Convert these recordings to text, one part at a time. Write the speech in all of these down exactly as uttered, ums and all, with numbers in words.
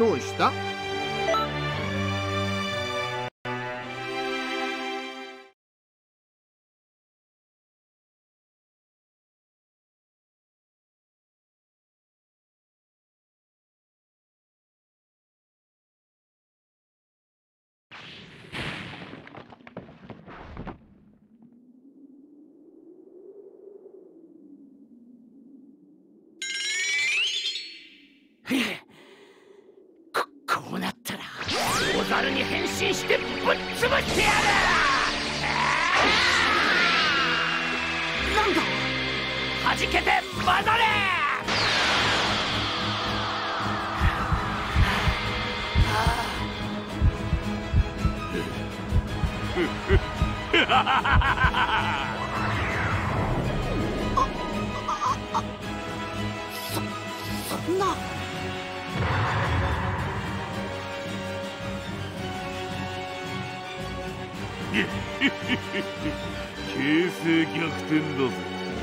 どうした？ ここうなったら大猿に変身してぶっ潰してやる。 なんだ？ 弾けて混ざれ。 そんな。 形勢逆転だぜ。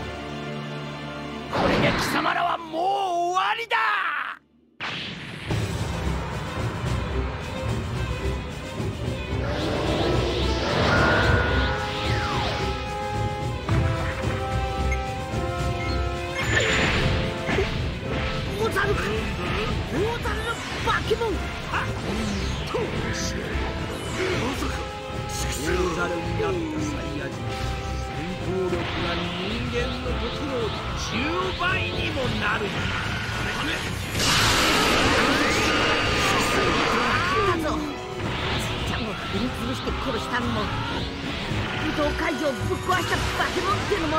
これで貴様らはもう終わりだ。 大猿か。大猿の化け物。 大猿になったサイヤ人、戦闘力が人間の時のじゅうばいにもなる。 だぞ。ちゃんを振り潰して殺したのも、武道会場をぶっ壊した化け物っていうのも、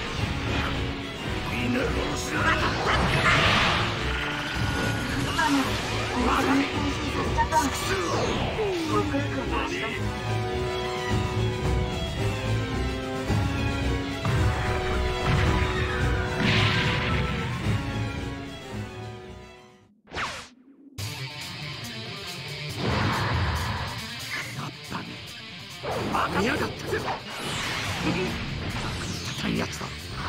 みんな殺すな。 見やがったぜ。たんやつだ。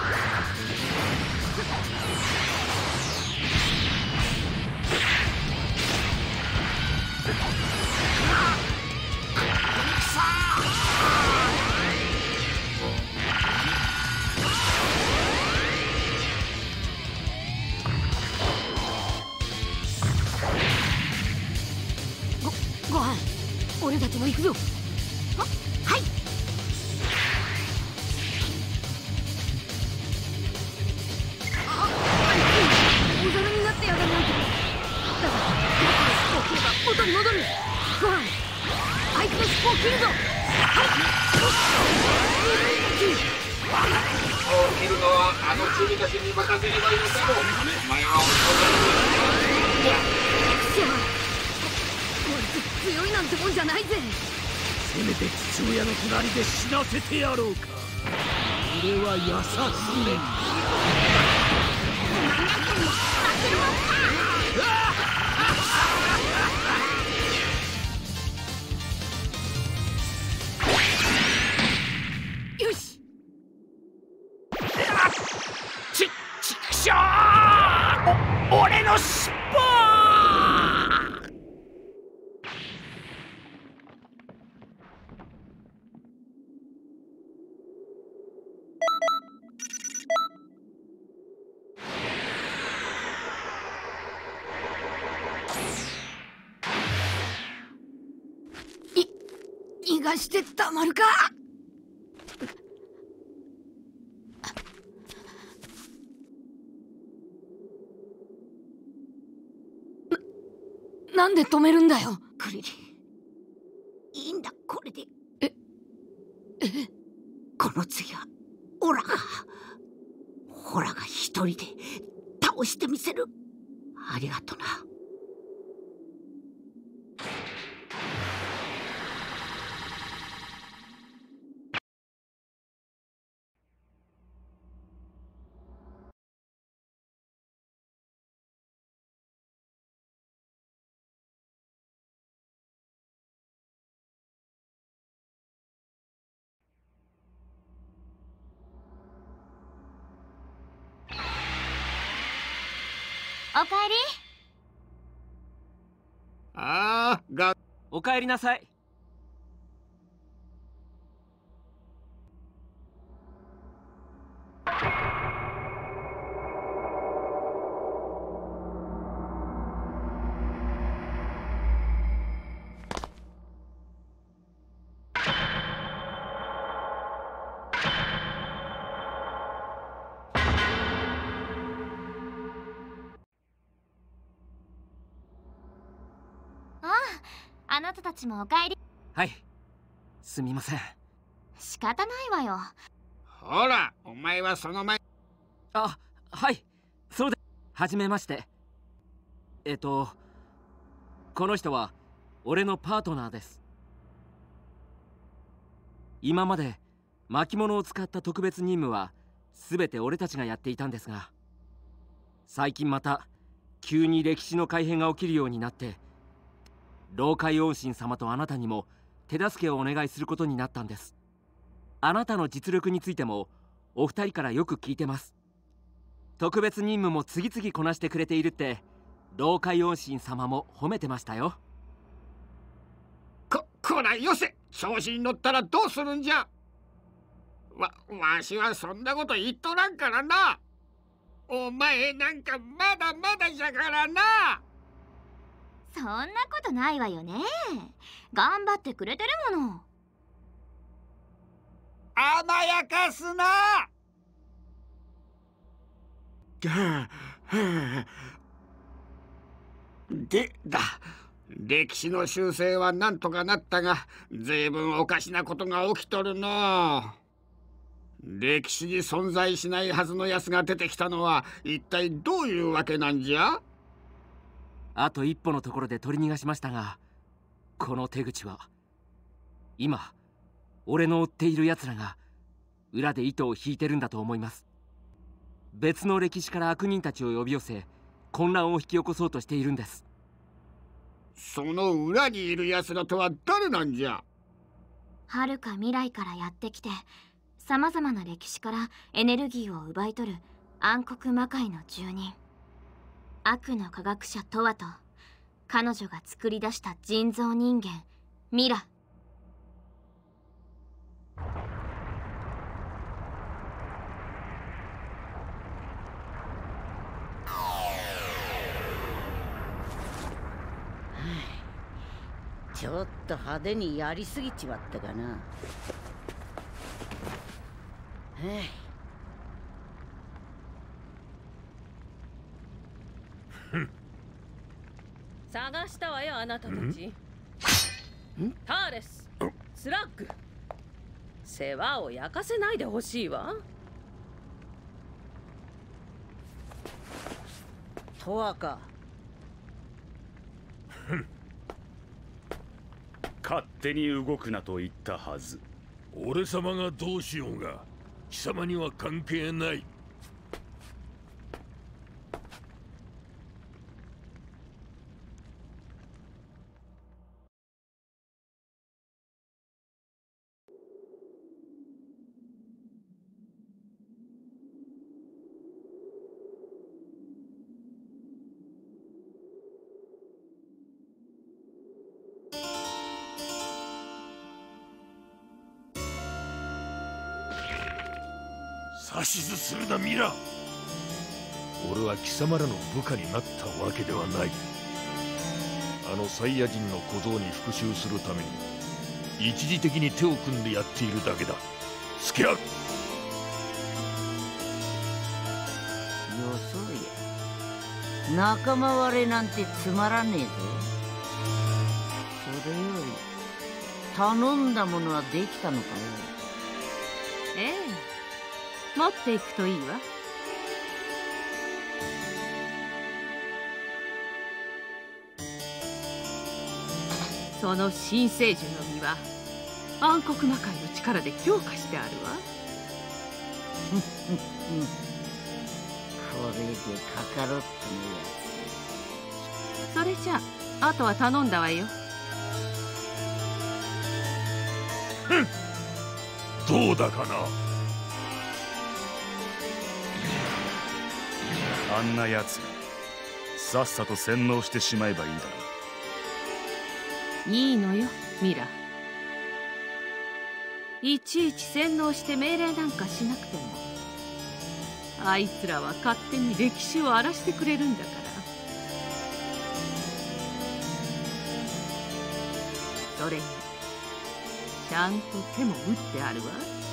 ご、ご飯、俺たちも行くぞ。は、はい。あ、大猿になってやがるなんて。だが、僕の尻尾を切れば元に戻る。ご飯、あいつの尻尾を切るぞ。はい。 尻尾を切るのはあのチビたちに任せればいいのだろう。お前はクソ、こいつ強いなんてもんじゃないぜ。 せめて父親の隣で死なせてやろうか。俺は優しい。 よし。 ち、ちくしょう。お、俺の尻尾。 逃がしてたまるか。な、なんで止めるんだよ。クリリン、いいんだこれで。え、え、この次はオラが、オラが一人で倒してみせる。ありがとな。 おかえり。 ああ、がおかえりなさい。 あなたたちもおかえり。 はい、すみません。 仕方ないわよ。 ほら、お前はその前。 あ、はい、そうで。はじめまして。えっとこの人は俺のパートナーです。今まで巻物を使った特別任務は全て俺たちがやっていたんですが、最近また急に歴史の改変が起きるようになって、老海恩神様とあなたにも手助けをお願いすることになったんです。あなたの実力についてもお二人からよく聞いてます。特別任務も次々こなしてくれているって老海恩神様も褒めてましたよ。 こ、こらよせ、調子に乗ったらどうするんじゃ。わ、わしはそんなこと言っとらんからな。お前なんかまだまだじゃからな。 そんなことないわよね。頑張ってくれてるもの。 甘やかすな。でだ、歴史の修正はなんとかなったが、ずいぶんおかしなことが起きとるの。歴史に存在しないはずのやつが出てきたのは一体どういうわけなんじゃ。 あと一歩のところで取り逃がしましたが、この手口は今俺の追っているやつらが裏で糸を引いてるんだと思います。別の歴史から悪人たちを呼び寄せ混乱を引き起こそうとしているんです。 その裏にいるやつらとは誰なんじゃ。 はるか未来からやってきて、さまざまな歴史からエネルギーを奪い取る暗黒魔界の住人、悪の科学者トワと彼女が作り出した人造人間ミラ。 ちょっと派手にやりすぎちまったかな。 探したわよ、あなたたち。ターレス、スラッグ、世話を焼かせないでほしいわ。 とわか。 勝手に動くなと言ったはず。 俺様がどうしようが貴様には関係ない。指図するなミラ。俺は貴様らの部下になったわけではない。あのサイヤ人の小僧に復讐するために一時的に手を組んでやっているだけだ。スケア。よそや、仲間割れなんてつまらねえぜ。それより頼んだものはできたのかよ。 ええ、持っていくといいわ。その新聖樹の実は暗黒魔界の力で強化してあるわ。 これでカカロットのやつ。それじゃあ、あとは頼んだわよ。 どうだかな。 あんなやつさっさと洗脳してしまえばいいだろいいのよミラ。いちいち洗脳して命令なんかしなくても、あいつらは勝手に歴史を荒らしてくれるんだから。それにちゃんと手も打ってあるわ。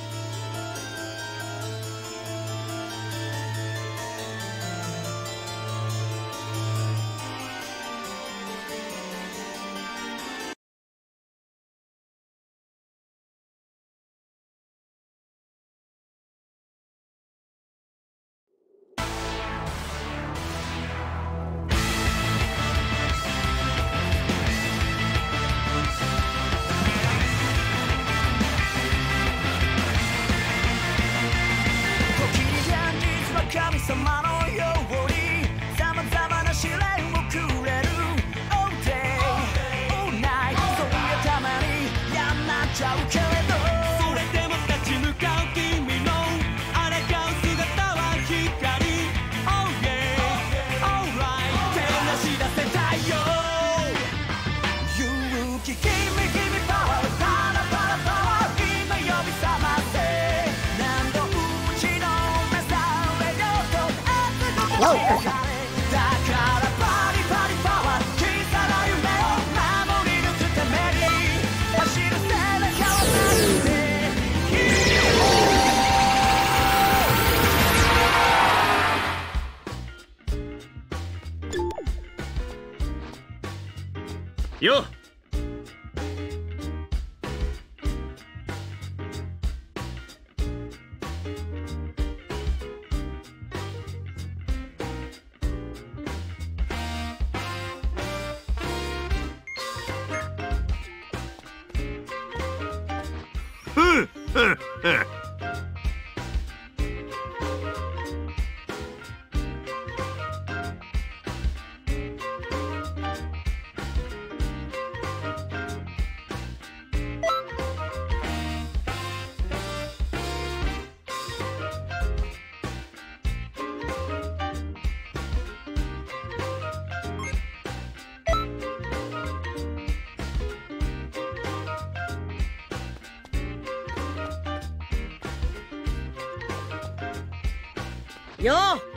神様のようにさまざまな試練をくれる All day, all night そういやたまに嫌になっちゃうけれど、それでも立ち向かう君のあらがう姿は光 Oh yeah, alright 照らし出せたいよ。勇気 Give me, give me power パラパラパワー今呼び覚ませ。何度うちの目覚めようと熱くだからパリパリパワー小さな夢を守り抜くために走る背中を出してよっよ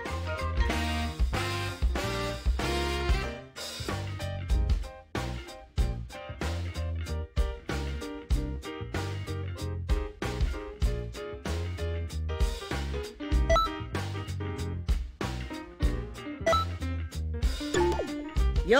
よ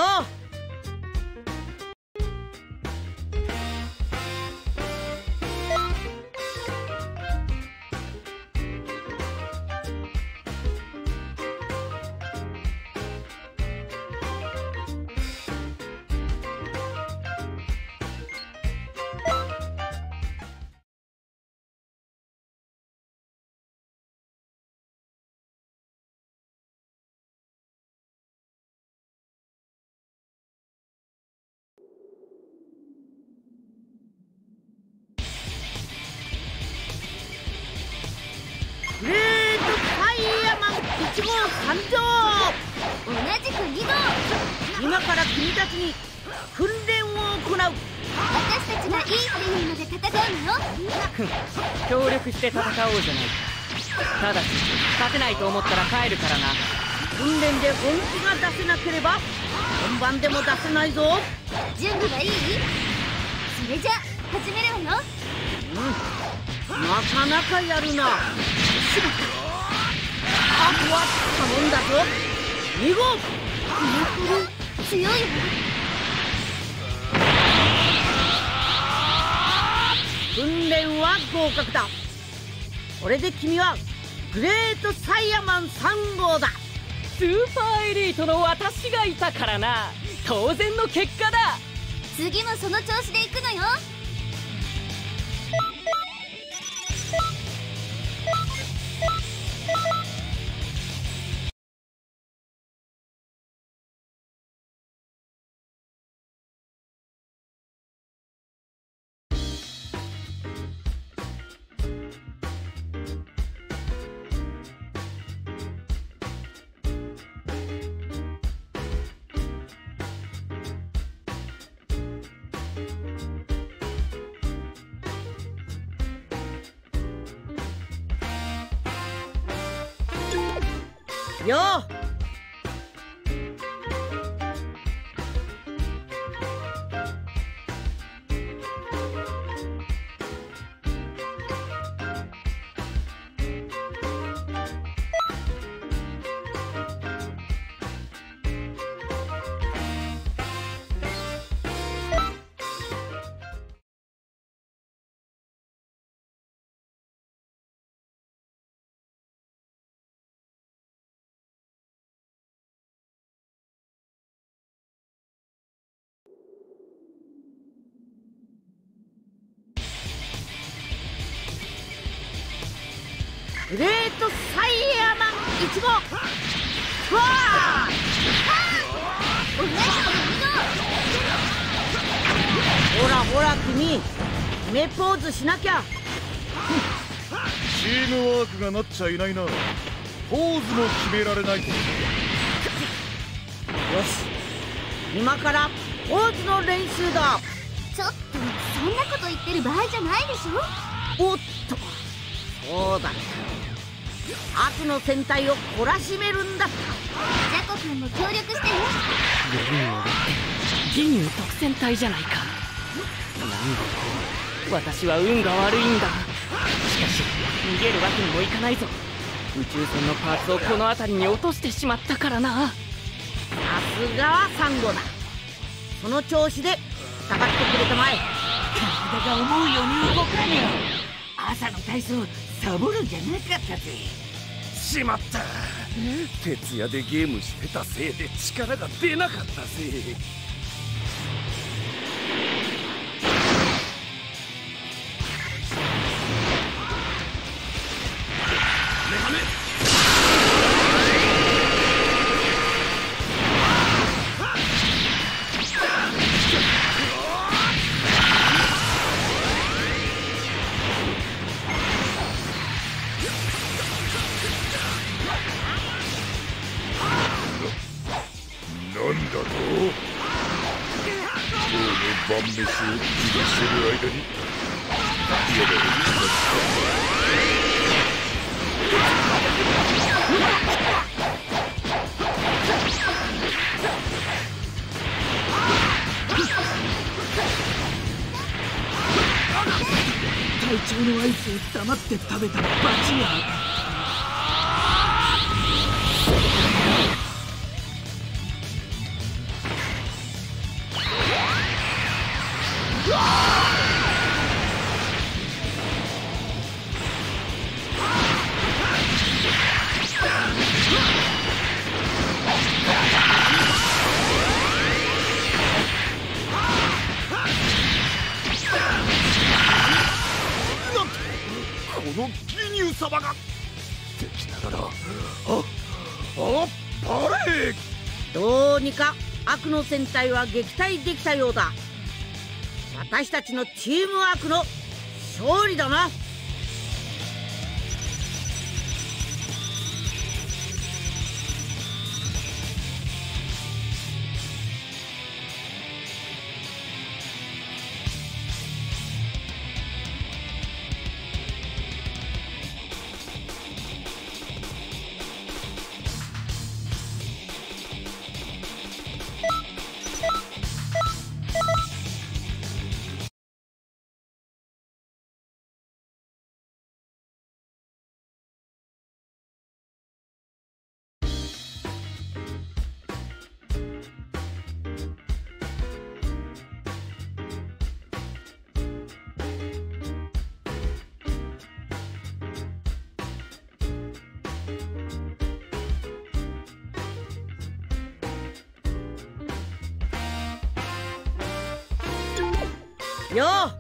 グレートファイヤーマンいち号参上。 同じくに号。 今から君たちに訓練を行う。 私たちがいいプレイまで戦うのよ。 協力して戦おうじゃないか。ただし勝てないと思ったら帰るからな。 訓練で本気が出せなければ本番でも出せないぞ。 準備はいい？それじゃ始めるわよ。 うん、なかなかやるな。あとは頼んだぞ。に号。 この子強いわ。 訓練は合格だ。これで君はグレートサイヤマンさん号だ。 スーパーエリートの私がいたからな。当然の結果だ。 次もその調子でいくのよ。 よグレートサイヤーマンいち号ふわーほらほら君決めポーズしなきゃ。 チームワークがなっちゃいないな。ポーズも決められないと。よし今からポーズの練習だ。 ちょっとそんなこと言ってる場合じゃないでしょ。 おっとそうだ悪の戦隊を懲らしめるんだ。 ジャコ君も協力してね。 夜に戻って義乳特戦隊じゃないか。なんだと私は運が悪いんだ。しかし逃げるわけにもいかないぞ。宇宙船のパーツをこの辺りに落としてしまったからな。 さすがはサンゴだ。その調子で戦ってくれたまえ。 体が思うように動かねえ。朝の体操サボるんじゃなかったぜ。 しまった。徹夜でゲームしてたせいで力が出なかったぜ。 なんだと？今日の晩飯を気にしてる間にやられちまった。 隊長の合図を黙って食べたら罰が当たる。 この義乳様が敵ながら、ああっぱれ。 どうにか悪の戦隊は撃退できたようだ。私たちのチームワークの勝利だな。よう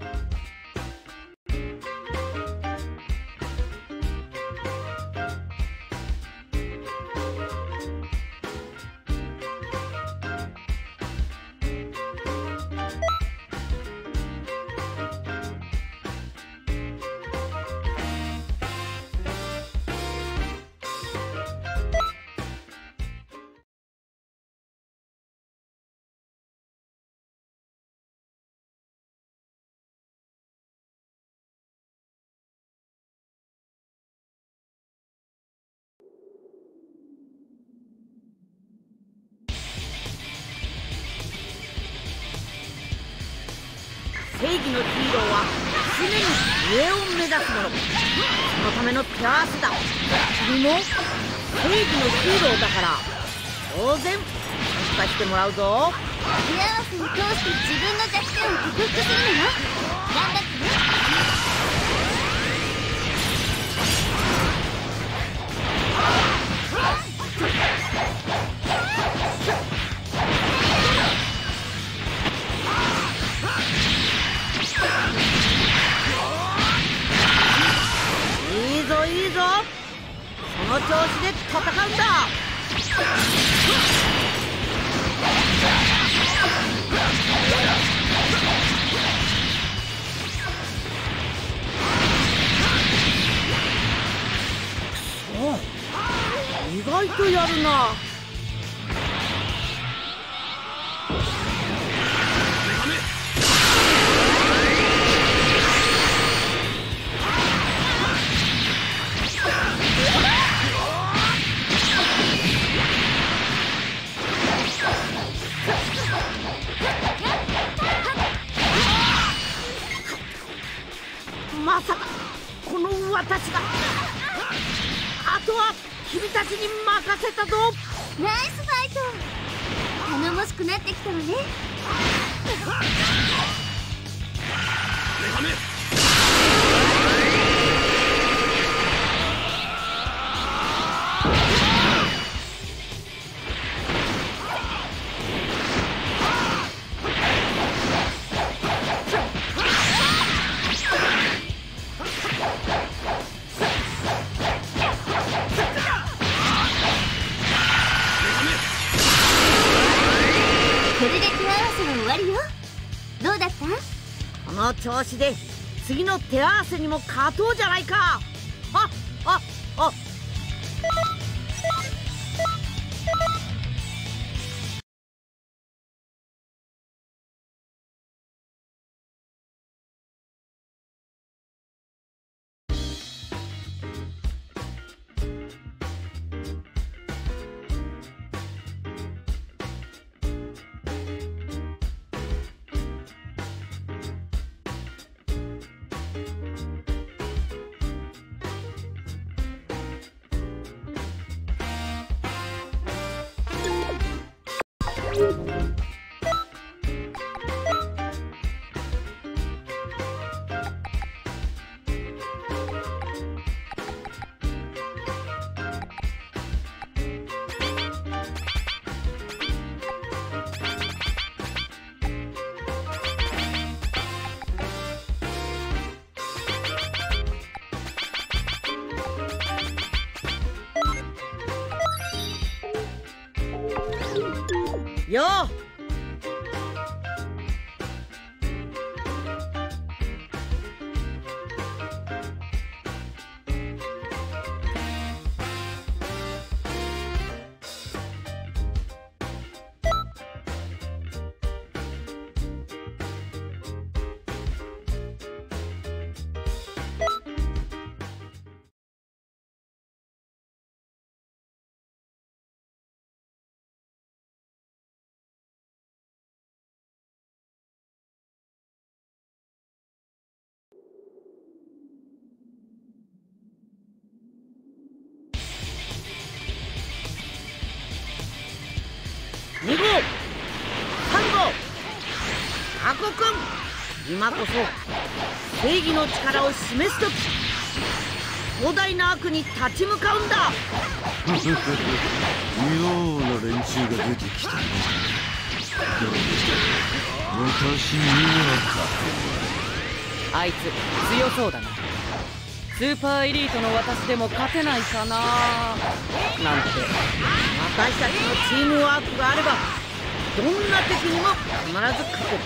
正義のヒーローは常に上を目指すもの。そのための手合わせだ。君も正義のヒーローだから当然参加してもらうぞ。 手合わせを通して自分の弱点を克服するのよ。頑張ってね。 いいぞいいぞ、その調子で戦うんだ。そう意外とやるな。まさかこの私が。あとは君たちに任せたぞ。 ナイスファイト。頼もしくなってきたわね。これで手合わせは終わりよ。どうだった？ この調子で次の手合わせにも勝とうじゃないか。あああよう。に号、さん号、タコくん、今こそ正義の力を示すとき、壮大な悪に立ち向かうんだ。 妙な連中が出てきたな。私には勝てない。 あいつ強そうだな。スーパーエリートの私でも勝てないかななんて。 私たちのチームワークがあればどんな敵にも必ず勝てる。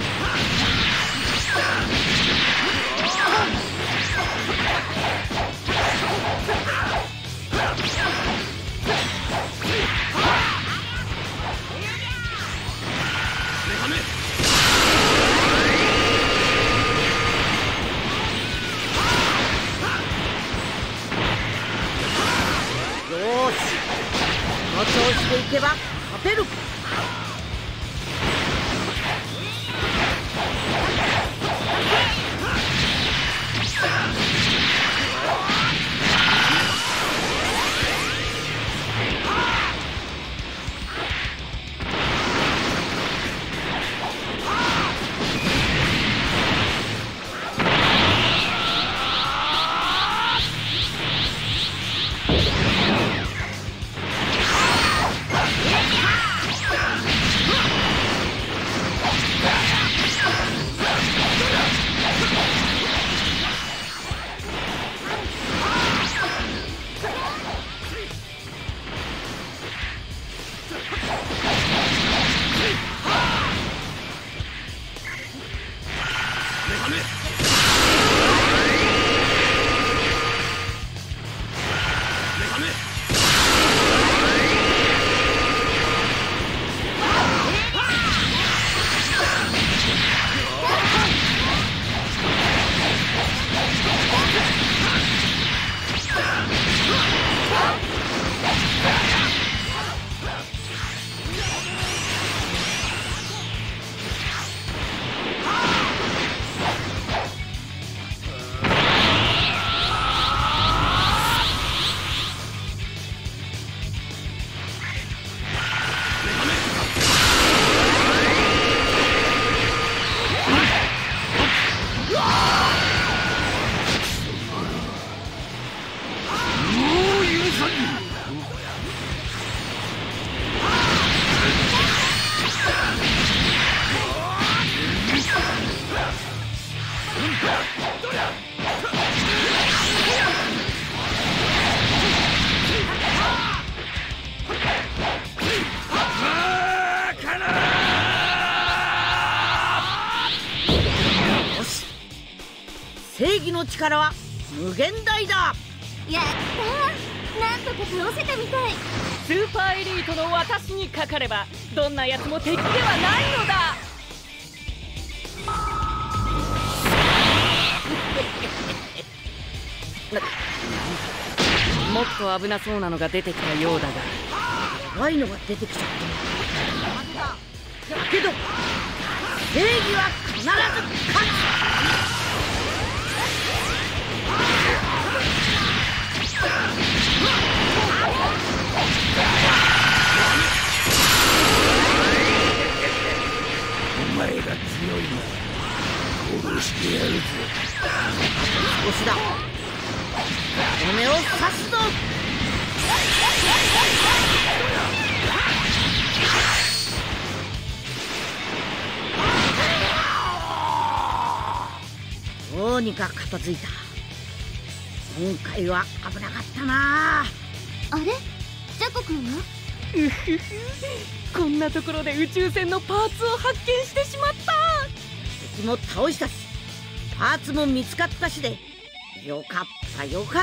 よーし、この調子でいけば勝てる。 力は無限大だ。 やったー、なんとか倒せたみたい。 スーパーエリートの私にかかればどんなやつも敵ではないのだ。もっと危なそうなのが出てきたようだが、 怖いのが出てきちゃっただけど正義は必ず勝つ。 お前が強いなら殺してやるぜ。 少しだ。骨を刺すぞ。どうにか片付いた。今回は危なかったな。 あれ、ジャコ君は？ うふふ、こんなところで宇宙船のパーツを発見してしまった。 敵も倒したしパーツも見つかったしでよかったよかった。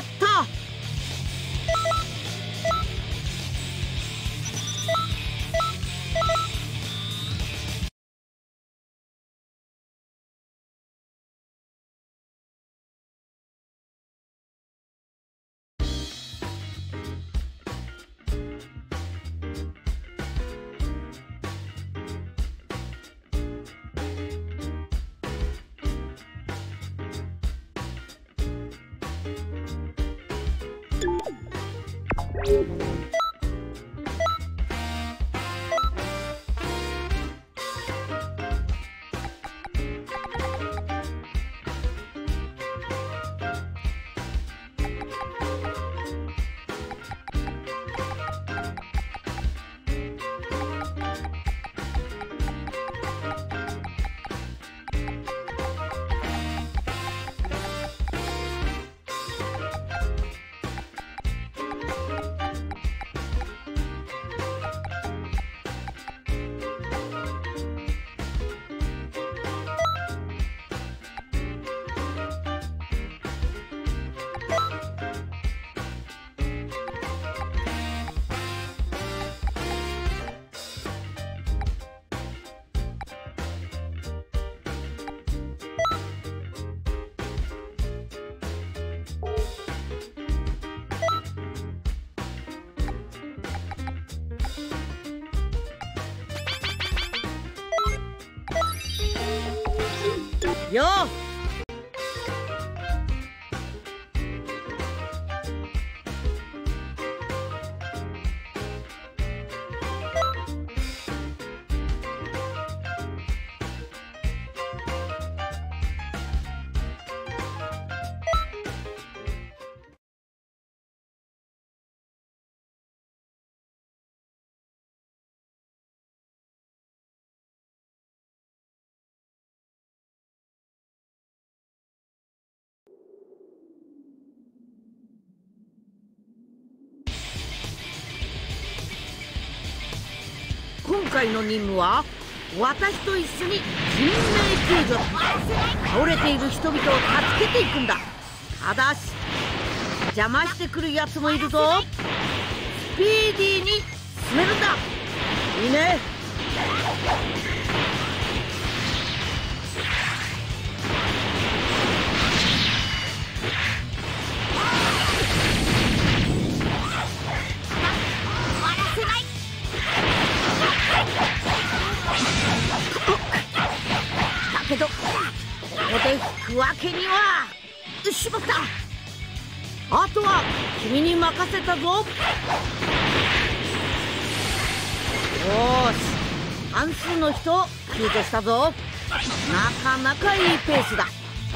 よう。今回の任務は私と一緒に人命救助。倒れている人々を助けていくんだ。ただし邪魔してくるやつもいるぞ。スピーディーに進めるんだ。いいね。だけどここで引くわけには。しまった。あとは君に任せたぞ。よし、半数の人を救助したぞ。なかなかいいペースだ。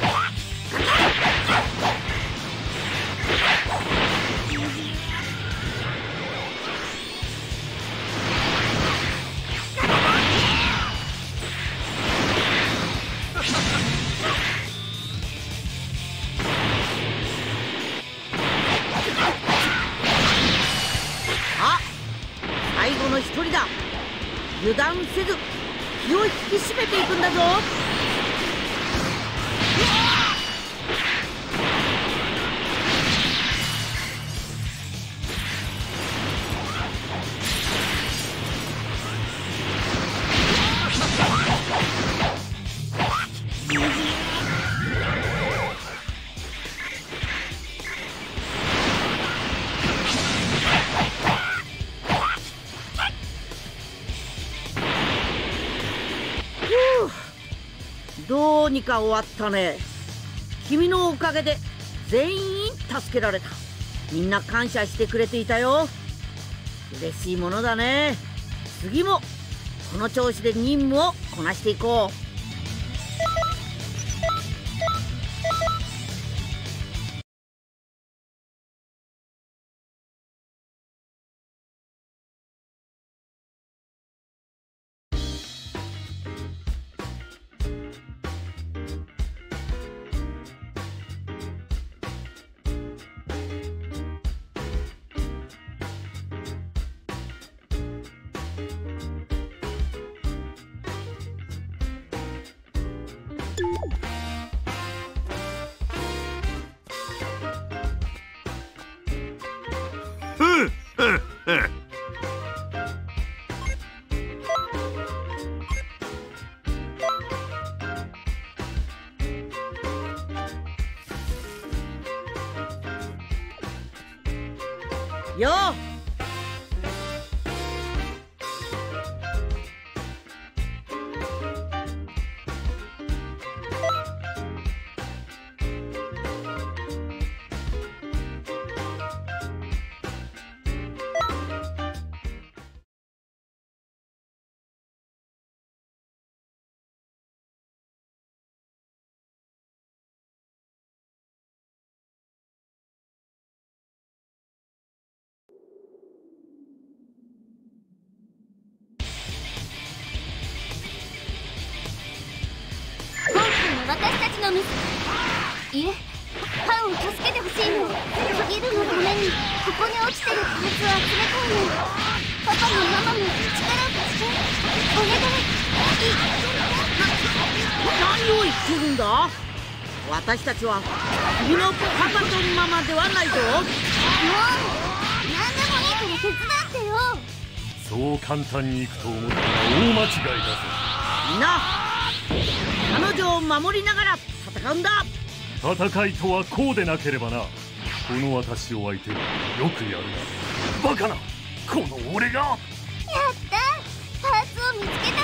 最後の一人だ。油断せず気を引き締めていくんだぞ。 うにか終わったね。君のおかげで全員助けられた。みんな感謝してくれていたよ。嬉しいものだね。次もこの調子で任務をこなしていこう。よう。 私たちのミス。いえ、ハンを助けてほしいの。ギルのためにここに落ちてるパーツを集めたいの。パパもママも力を貸してお願い。 何を言ってるんだ。私たちは君のパパとママではないぞ。もう何でもいいから手伝ってよ。 そう簡単にいくと思ったら大間違いだぞ。 みんな彼女を守りながら戦うんだ。 戦いとはこうでなければな。この私を相手によくやるな。バカな、この俺が。やった、パーツを見つけた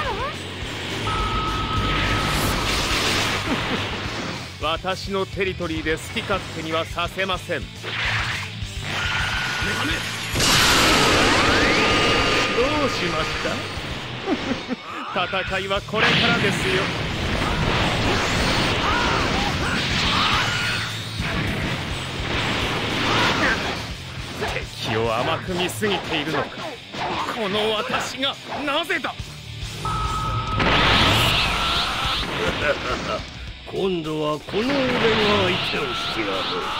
わ。私のテリトリーで好き勝手にはさせません。どうしました戦いはこれからですよ。敵を甘く見すぎているのか。この私がなぜだ。 今度はこの俺が相手をしてやる。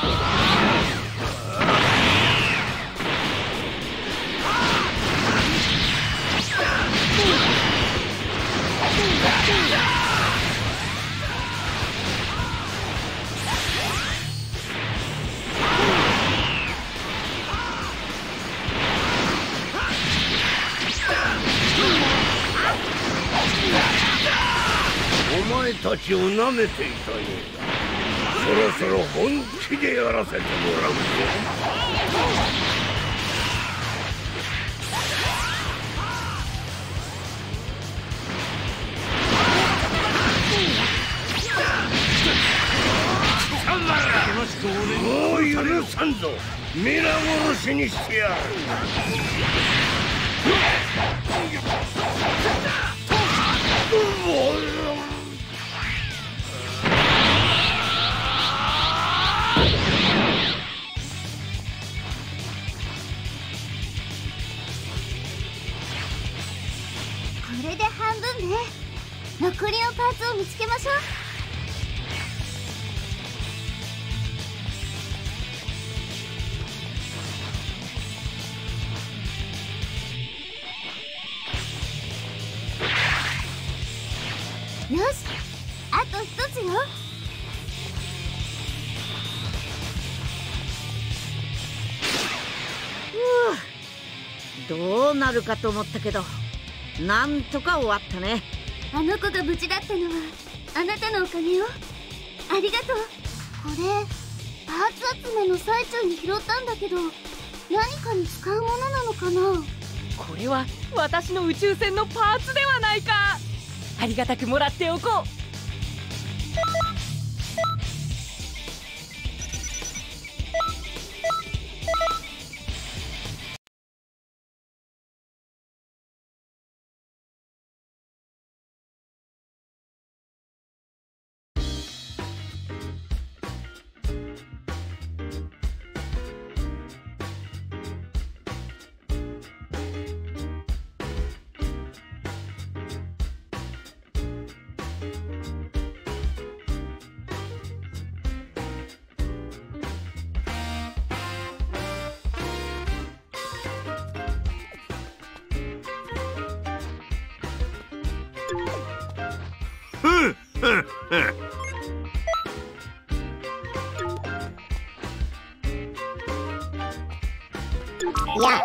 お前たちを舐めていたようだ。そろそろ本気でやらせてもらうぞ。もう許さんぞ。皆殺しにしてやる。 これで半分ね。残りのパーツを見つけましょう。よし、あと一つよ。 ふう、どうなるかと思ったけどなんとか終わったね。 あの子が無事だったのはあなたのおかげよ。ありがとう。これパーツ集めの最中に拾ったんだけど、何かに使うものなのかな。 これは私の宇宙船のパーツではないか。ありがたくもらっておこう。 や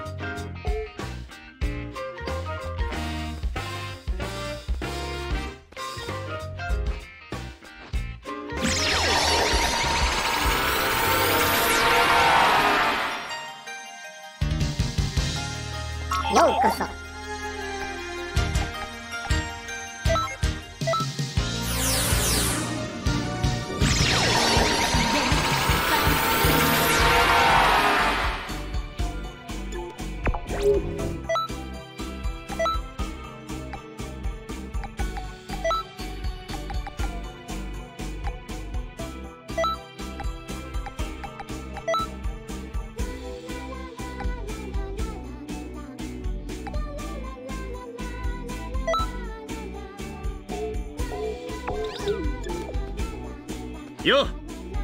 ようこそ。 よっ。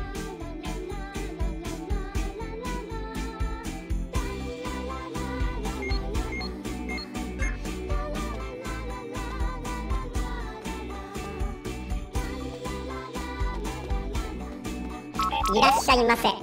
いらっしゃいませ。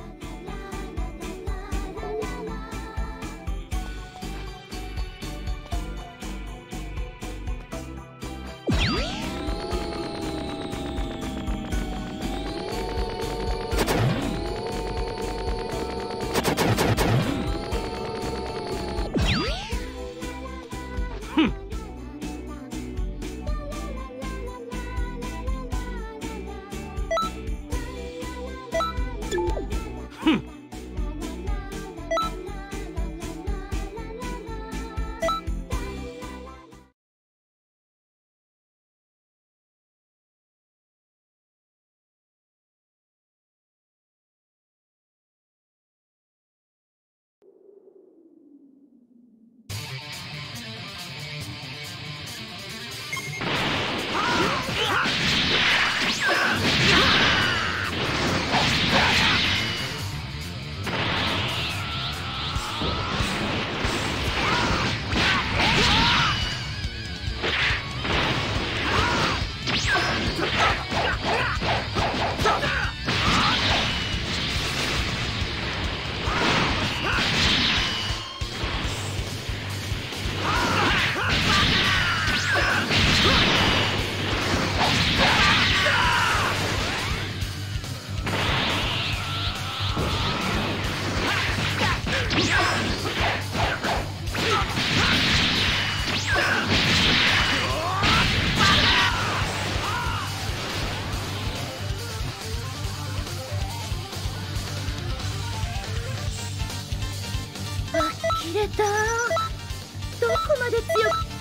切れた。どこまで強く。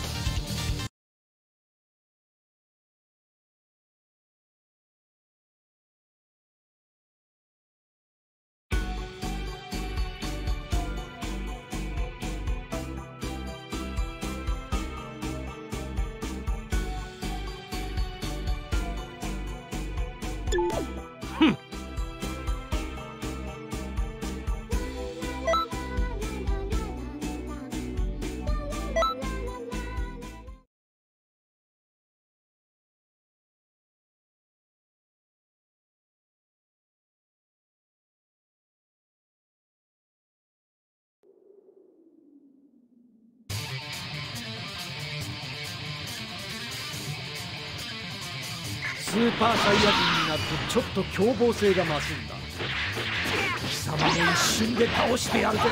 スーパーサイヤ人になるとちょっと凶暴性が増すんだ。貴様も一瞬で倒してやるぜ。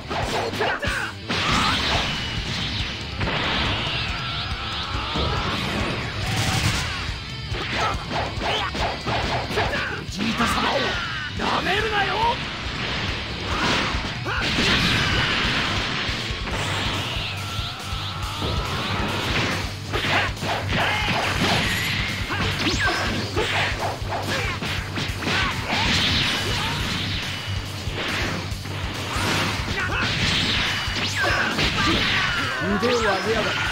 ベジータ様をなめるなよ。腕を上げやがる。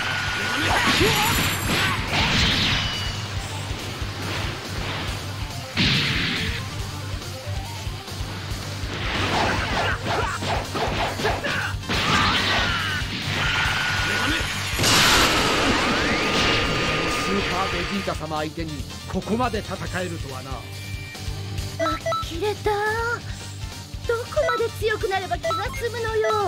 スーパーベジータ様相手にここまで戦えるとはな。 あ、切れた。どまで強くなれば気が済むのよ。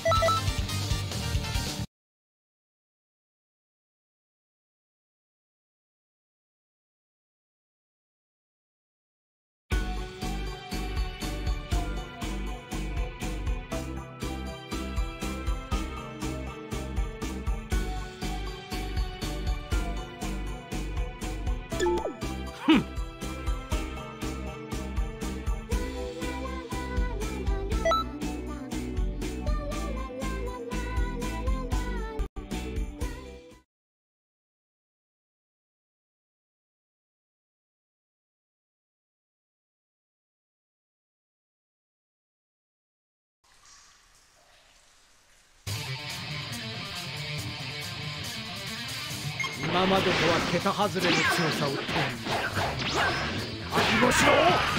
今までとは桁外れの強さを手に入れた。覚悟しろ。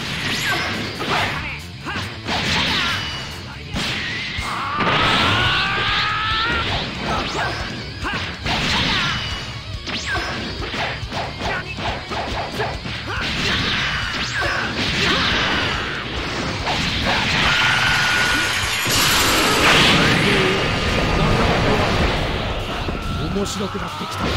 面白くなってきた。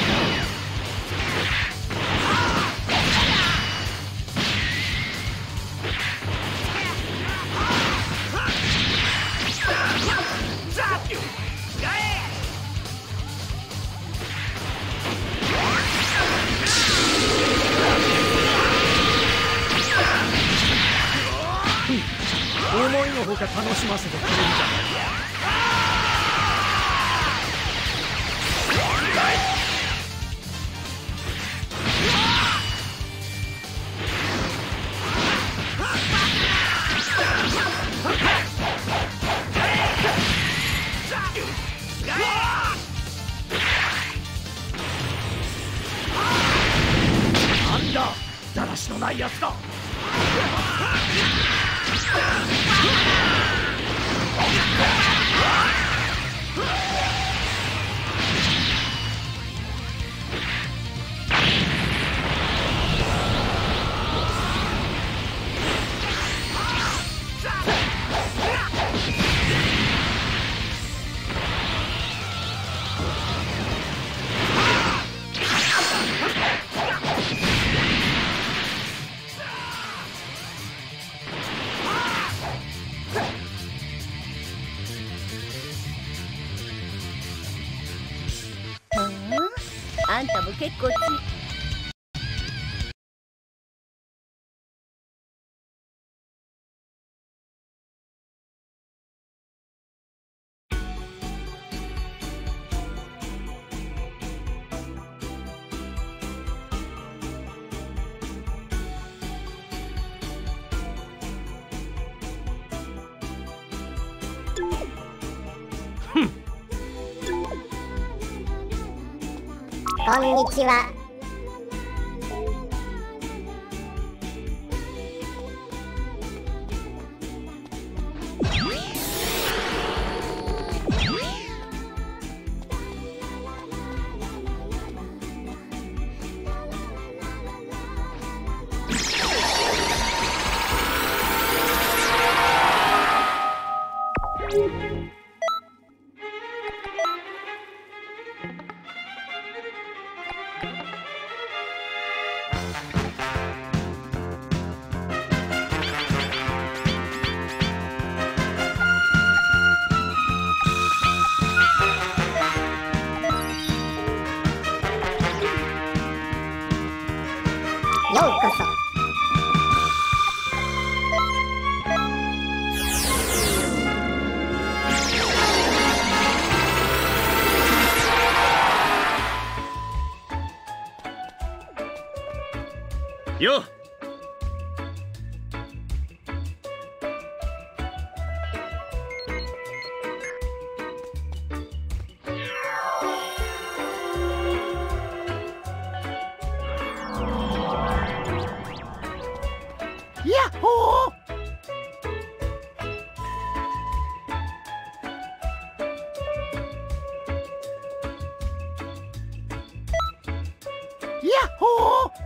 思いのほか楽しませてくれるじゃないか。なんだ、だらしのないやつだ。 あんたも結構つこんにちは。ようこそ。 よっ。 やっほー。やっほー。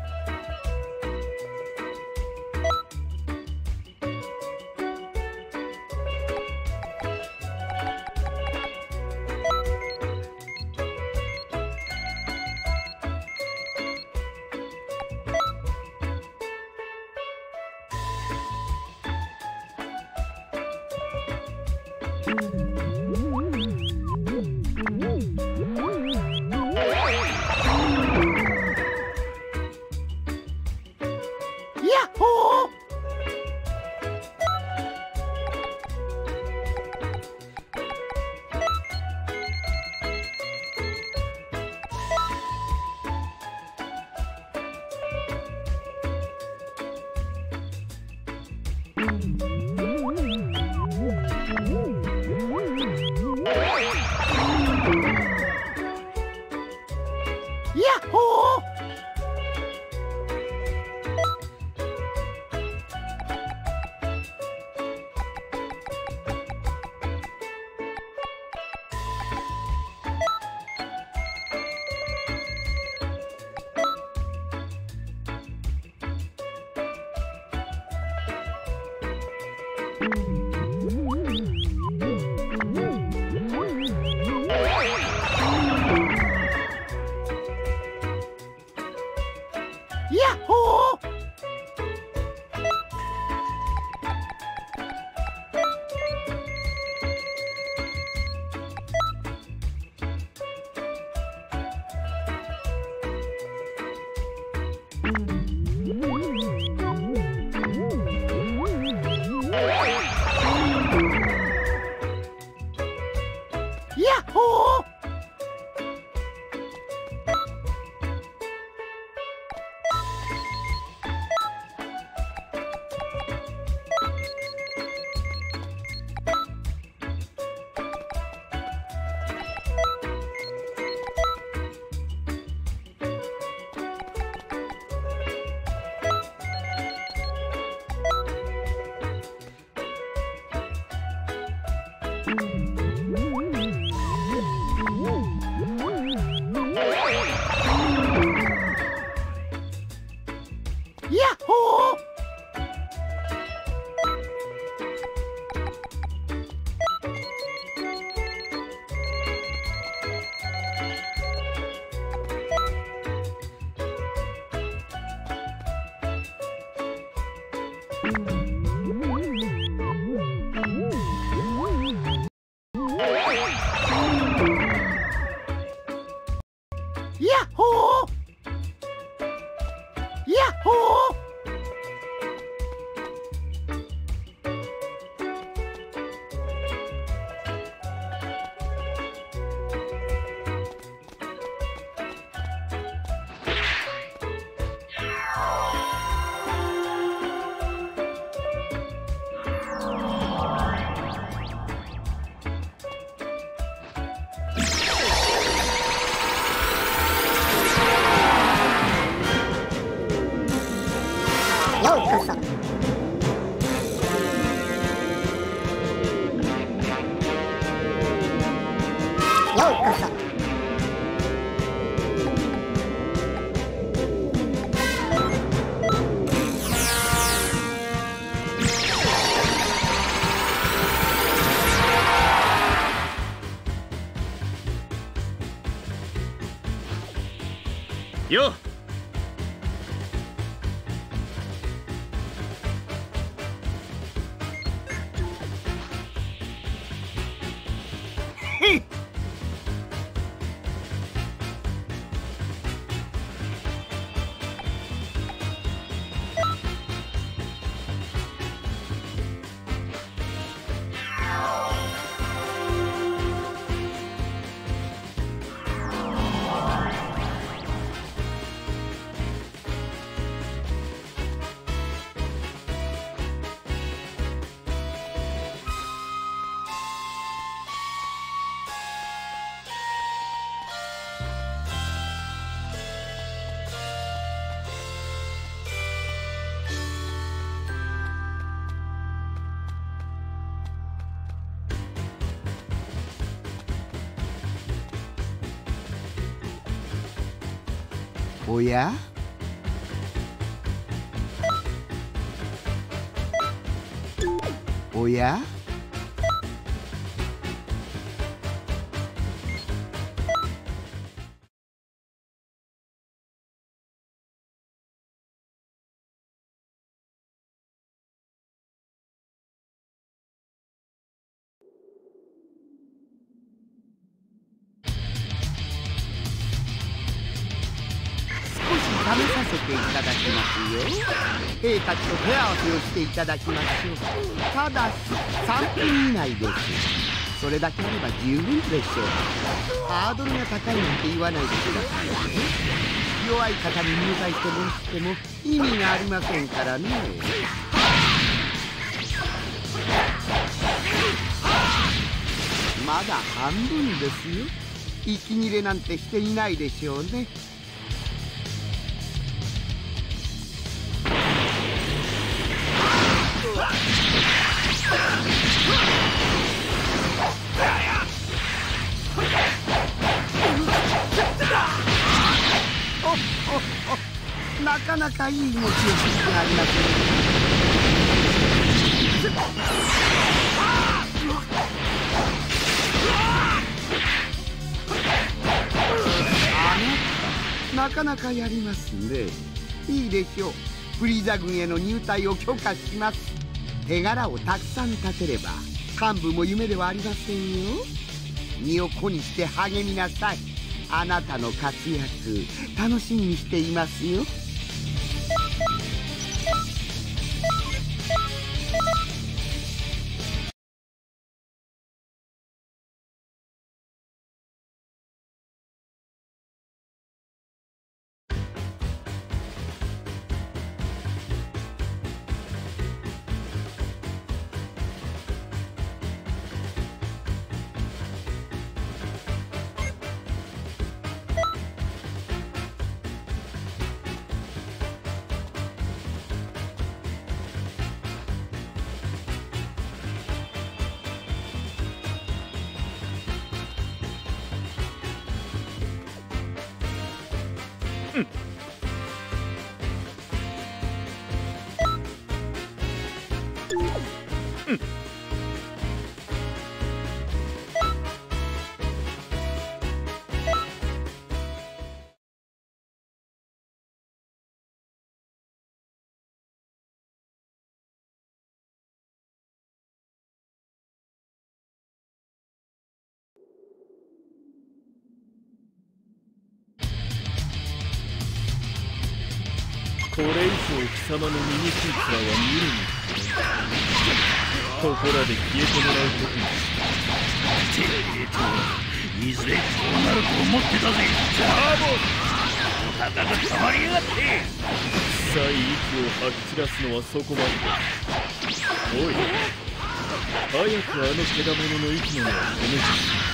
よっ。 おや？おや？ せていただきますよ。兵たちと手合わせをしていただきましょう。ただしさんぷん以内です。それだけあれば十分でしょう。ハードルが高いなんて言わないでくださいね。弱い方に入隊してもしても意味がありませんからね。まだ半分ですよ。息切れなんてしていないでしょうね。おおお、なかなかいい動きをするじゃありません。なかなかやりますね。いいでしょう。フリーザ軍への入隊を許可します。手柄をたくさん立てれば幹部も夢ではありませんよ。身を粉にして励みなさい。あなたの活躍楽しみにしていますよ。 これ以上貴様の醜い面は見るにここらで消えてもらうことにしてえといずれこうなると思ってたぜ。ザーボおたかがたまりやがって。臭い息を吐き散らすのはそこまでだ。おい早くあのけだものの息の根は止めて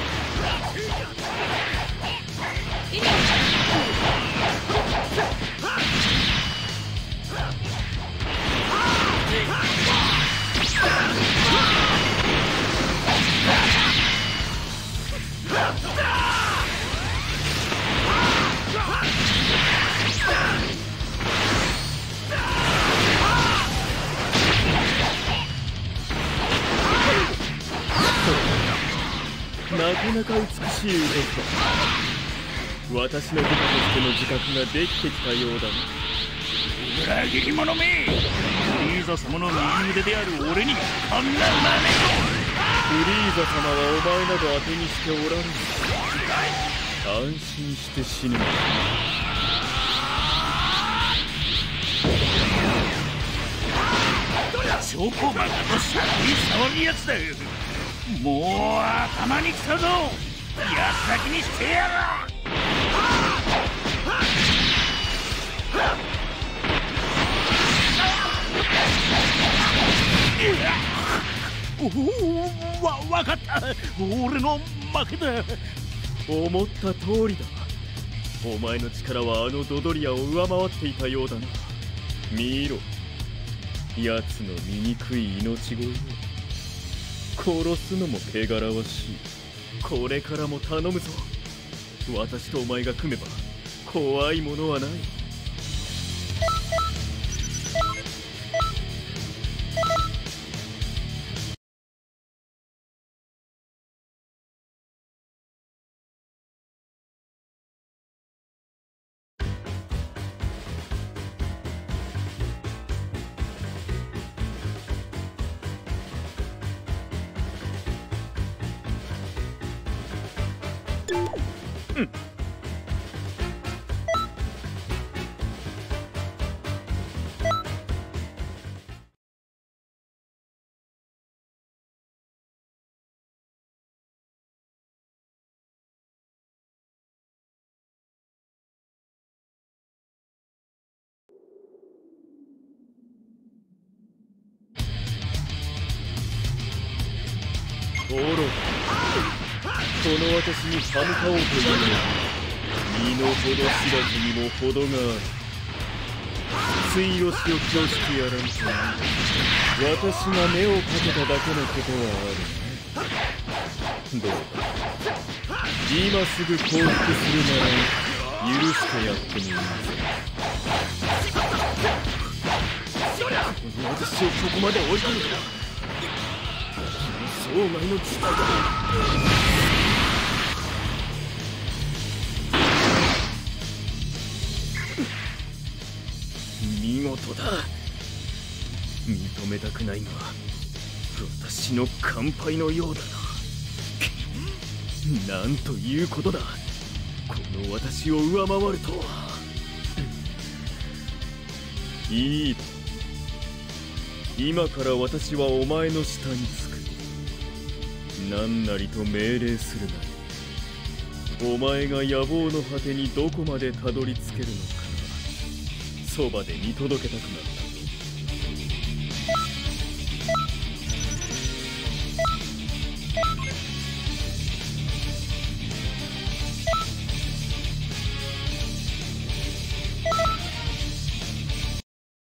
なかなか美しい動きだ。私の部下としての自覚ができてきたようだな。裏切り者め、フリーザ様の右腕である俺にこんな真似を。フリーザ様はお前など当てにしておられぬ。安心して死ぬのだ。チョコマカとしゃべり騒ぎやつだ。もう頭に来たぞ。やっ先にしてやろう。おお、わ、わかった。俺の負けだ。思った通りだ。お前の力はあのドドリアを上回っていたようだな。見ろ、奴の醜い命乞いを。殺すのも汚らわしい。これからも頼むぞ。私とお前が組めば怖いものはない。 愚か。この私に歯向かおうというのは身の程知らずにも程がある。ついよしを気をしてやらんと私が目をかけただけのことはあるね。どうだ、今すぐ降伏するなら許してやってもいいぞ。私をここまで追い込むとは想外の事態だ。見事だ。認めたくないが私の完敗のようだな。なんということだ。この私を上回るとは。いい。今から私はお前の下につく。何なりと命令するなり。お前が野望の果てにどこまでたどり着けるのかそばで見届けたくなった。